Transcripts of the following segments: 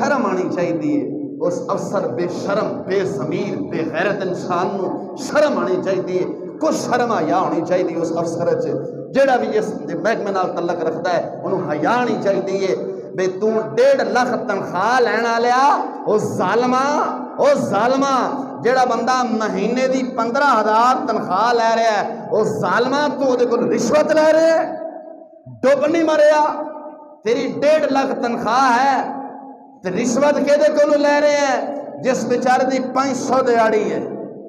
شرم آنی چاہیے اس افسر بے شرم بے ضمیر بے غیرت انسان نو شرم آنی چاہیے کچھ شرم حیا ہونی چاہیے اس افسر جیڑا بھی اس محکمے نال تعلق رکھتا ہے انہوں حیا آنی چاہیے بے تو 1.5 لاکھ تنخواہ لینا لیا او ظالمہ جیڑا بندہ مہینے دی 15,000 تنخواہ لے رہا ہے او ظالمہ تو دے کل رشوت لے رہے ہے ڈوب نہیں مریا تیری 1.5 لاکھ تنخواہ ہے تو رشوت کے دے کلو لے رہے ہیں جس بیچارے دی 500 دیہاڑی ہے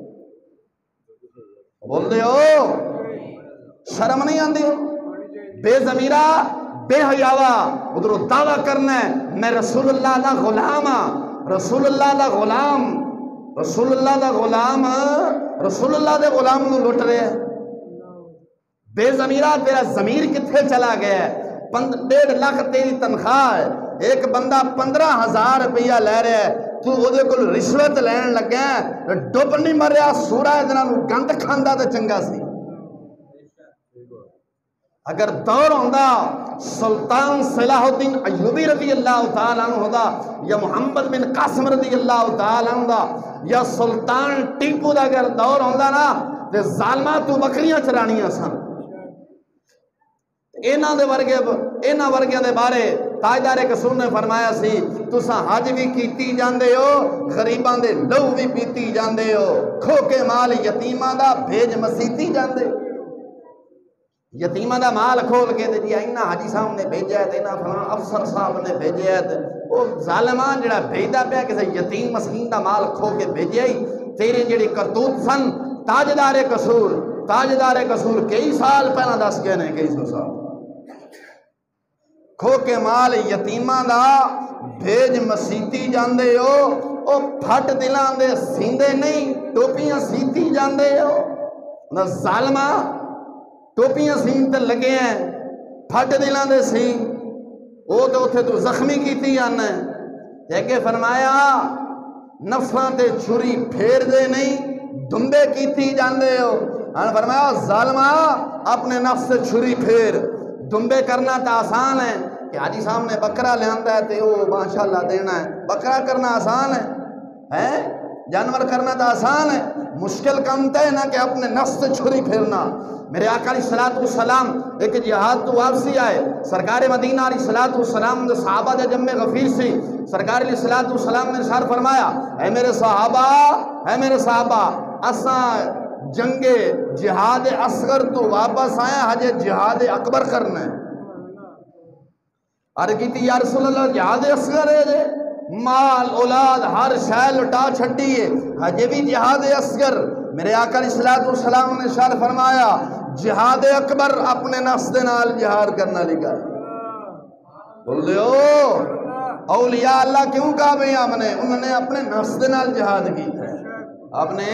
بول دے ہو شرم نہیں آندی بے ضمیرہ بے حیاوا ادھر دعویٰ کرنا ہے میں رسول اللہ دا غلام رسول اللہ دا غلام رسول اللہ دا غلام رسول اللہ دے غلام نو لٹ رہے ہیں بے ضمیرہ تیرا ضمیر کتھے چلا گیا ہے 1.5 لاکھ تیری تنخواہ ہے ایک بندہ 15,000 روپیہ لے رہا ہے تو وہ دے کل رشوت لین لگا ہے ڈوب نہیں مریا سورہ ادنا نو گند کھاندا تے چنگا سی اگر دور ہوندہ سلطان صلاح الدین ایوبی رضی اللہ تعالیٰ عنہ ہوتا یا محمد بن قاسم رضی اللہ تعالیٰ عنہ یا سلطان ٹیپو دا اگر دور ہوندہ نا تے ظالمہ تو بکریاں چرانیاں سن اینا ورگیاں دے بارے تاجدار قصور نے فرمایا سی تساں حج بھی کیتی جاندے ہو غریباں دے لو بھی پیتی جاندے ہو کھو کے مال یتیماں دا بھیج مسیتی جاندے یتیمہ دا مال کھول کے دے اینا حاجی صاحب نے بھیجا ہے اینا فلان افسر صاحب نے بھیجا ہے وہ ظالمان جڑا بھیجدا پیا کسی یتیم مسکین دا مال کھو کے بھیجیا ہی تیرے جڑی کرتوت سن تاجدار قصور کئی سال پہلا دس گئے نے کئی سو سال کھو کے مال یتیمہ دا بھیج مسیتی جاندے ہو او پھٹ دلان دے سیندے نہیں ٹوپیاں سیتی جاندے ہو نہ ظالمہ ٹوپیاں سین تے لگے ہیں پھٹ دلان دے سین او تو اتھے تو زخمی کیتی جانا ہے جیکے فرمایا نفساں تے چھری پھیر دے نہیں دمبے کیتی جاندے ہو فرمایا ظالمہ اپنے نفس سے چھری پھیر دمبے کرنا تا آسان ہے کہ حاجی صاحب نے بکرا لے آندا ہے تے او ماشاءاللہ دینا ہے بکرا کرنا آسان ہے جانور کرنا تو آسان ہے مشکل کام تے نہ کہ اپنے نفس سے چھری پھیرنا میرے آقا علیہ الصلوۃ والسلام ایک جہاد تو واپسی آئے سرکار مدینہ علیہ الصلوۃ والسلام دے صحابہ دے جمع غفیر سی سرکار علیہ الصلوۃ والسلام نے ارشاد فرمایا اے میرے صحابہ اساں جنگ جہاد اصغر تو واپس آئے ہجے جہاد اکبر کرنا ہے عرض کیتی یا رسول اللہ جہاد اصغر ہے جے مال اولاد ہر شے لٹا چھٹی ہے ہجے بھی جہاد اصغر میرے آقا علیہ الصلوۃ والسلام نے ارشاد فرمایا جہاد اکبر اپنے نفس دے نال جہاد کرنا لگا بول دے اولیاء اللہ کیوں کہا بھئی ہم نے انہوں نے اپنے نفس دے نال جہاد کیتا ہے اپنے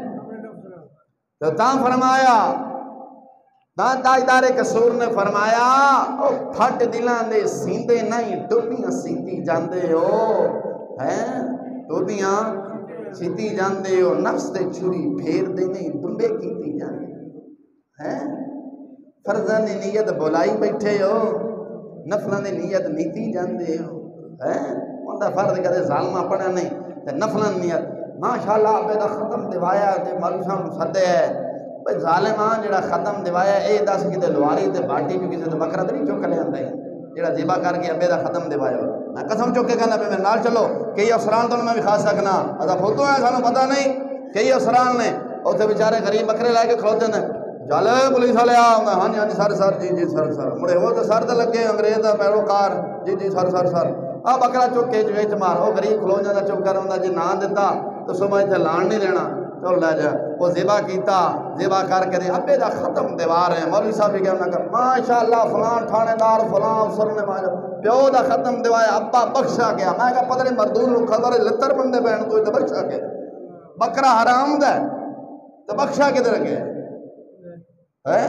تو تاں فرمایا تاں تاجدار قصور نے فرمایا او پھٹ دلان دے سیندے نہیں ٹوپیاں سیتی جاندے ہو ٹوپیاں سیتی جاندے ہو نفس تے چھری پھیر دے نہیں دمبے کیتی جاندے فرضاں دی نیت بولائی بیٹھے ہو نفلاں دی نیت نیتی جاندے ہو اوندا فرض کدے ظالمہ پڑھا نہیں تے نفلاں نیت ماشاءاللہ ابے دا ختم دیوایا تے مولوی صاحب نوں سدے ہے بھئی ظالمان جڑا ختم دیوایا اے دس کتے لواری تے باٹی بھی کسے تے بکرا تے نہیں چوک لے آندا ہے جڑا ذبح کر کے ابے دا ختم دیوایا میں قسم چوک کے کہنا پہ میرے نال چلو کئی افسران تو میں بھی کھا سکنا ادا فوتو ہے سانوں پتہ نہیں کئی افسران نے اوتھے بیچارے غریب بکرے لے کے کھلوتے نے چل پولیس والے ہاں جی سر جی سر مڑے وہ تو سر تے لگے انگریز دا پیروکار جی سر آ بکرا چوک کے وچ مار وہ غریب کھلو جاندا چپ کر ہوندا جے نہ دتا تو صبح اتنے لان نہیں دینا چل لے جا وہ ذبح کیتا ذبح کر کے ابے دا ختم دیوار ہے مولوی صاحب بھی کہنا کر ماشاءاللہ فلان تھانے دار فلان افسر نے ماجا پیو دا ختم دیوایا ابا بخشا گیا میں کہا پتہ نہیں مردود رکھا دارے لتر بندے بہن تو تے بخشا گیا بکرا حرام دا ہے تو بخشا کے در گیا ہے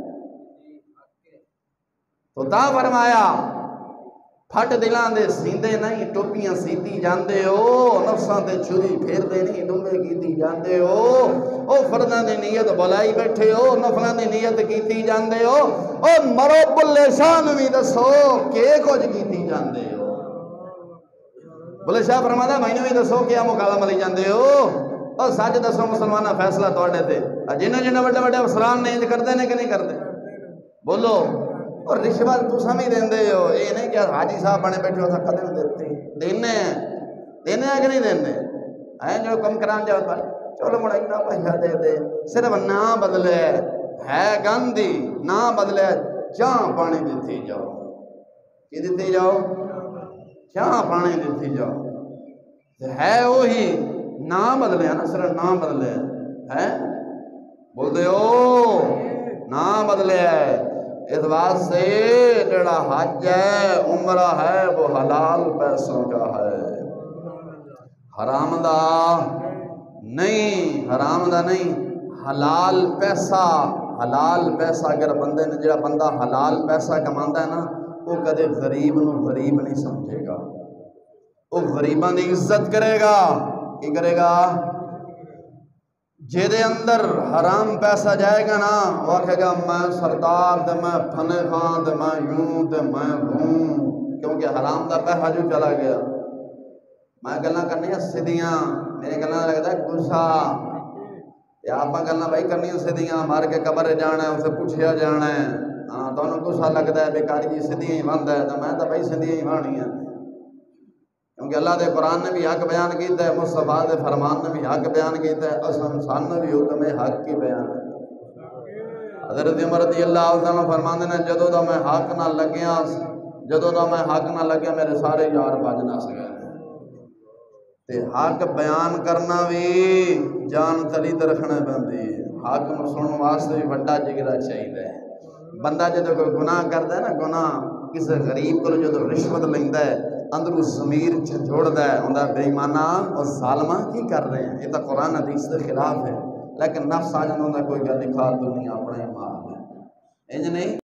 تو تا فرمایا پھٹ دلان دے سیندے نہیں ٹوپیاں سیتی جاندے ہو نفساں تے چھری پھیر دے نہیں دمبے کیتی جاندے ہو او فرداں دی نیت بلائی بیٹھے ہو نفلاں دی نیت کیتی جاندے ہو او مرو بلے شان بھی دسو کہ کچھ کیتی جاندے ہو بولے شاہ فرماتا مینوں بھی دسو کیا مکالا ملی جاندے ہو اور سچ دسو مسلمانہ فیصلہ تواڈے تے جنہیں وڈے وڈے افسران نے انج کردے نے کہ نہیں کردے بولو اور رشوت تساں بھی دیندے ہو یہ نہیں کہ حاجی صاحب بنے بیٹھے ہو تھا کدے نہیں دیتے دینے ہیں کہ نہیں دینے ہیں جو کم کران جاؤ پر چلو مڑا اتنا پیسہ دے دے صرف نہ بدلے ہے گاندھی نہ بدلے چاہ پانی دیتی جاؤ کی دیتی جاؤ چاہ پانی دیتی جاؤ ہے وہی نہ بدلے نا صرف نہ بدلے ہے بولتے ہو نہ بدلے اس واسطے جڑا حج ہے عمرہ ہے وہ حلال پیسوں کا ہے حرام دا نہیں حرام دا نہیں حلال پیسہ اگر بندے نے جڑا بندہ حلال پیسہ کماندا ہے نا وہ کدے غریب نو غریب نہیں سمجھے گا وہ غریباں دی عزت کرے گا کی کرے گا جیدے اندر حرام پیسہ جائے گا نا وہ کہے گا میں سردار تے میں پھنے خان تے میں یوں تے میں ہوں کیونکہ حرام دا پیسہ جو چلا گیا میں گلاں کرنی ہیں سیدیاں میرے گلاں لگتا ہے گسا یا آپ گلاں بھائی کرنی ہیں سیدیاں مار کے قبر جانا ہے اسے پوچھیا جانا ہے ہاں تو انہوں گسا لگتا ہے بیکاری جی سیدیاں ہی بند ہے تو میں تو بھائی سیدیاں ہی بانی ہیں کیونکہ اللہ دے قرآن نے بھی حق بیان کیتا ہے مصطفیٰ دے فرمان نے بھی حق بیان کیتا ہے اس انسان نے بھی حکم حق کی بیان ہے حضرت عمر رضی اللہ عنہ فرماندے نے جدوں دا میں حق نہ لگیا میرے سارے یار بج نہ سکے تے حق بیان کرنا بھی جان تلی تے رکھنا پیندی حق نوں سنن واسطے بھی بڑا جگرا چاہیدا ہے بندہ جدوں کوئی گناہ کردا ہے نا گناہ کسی غریب کو جدوں رشوت لیندا ہے اندروں ضمیر جھڑدا ہے ہوندا بے ایمانہ اور ظالمہ کی کر رہے ہیں یہ تو قرآن حدیث کے خلاف ہے لیکن نفس آ جانا کوئی گل نہیں کھا دنیا اپنا ہی مال ہے انج نہیں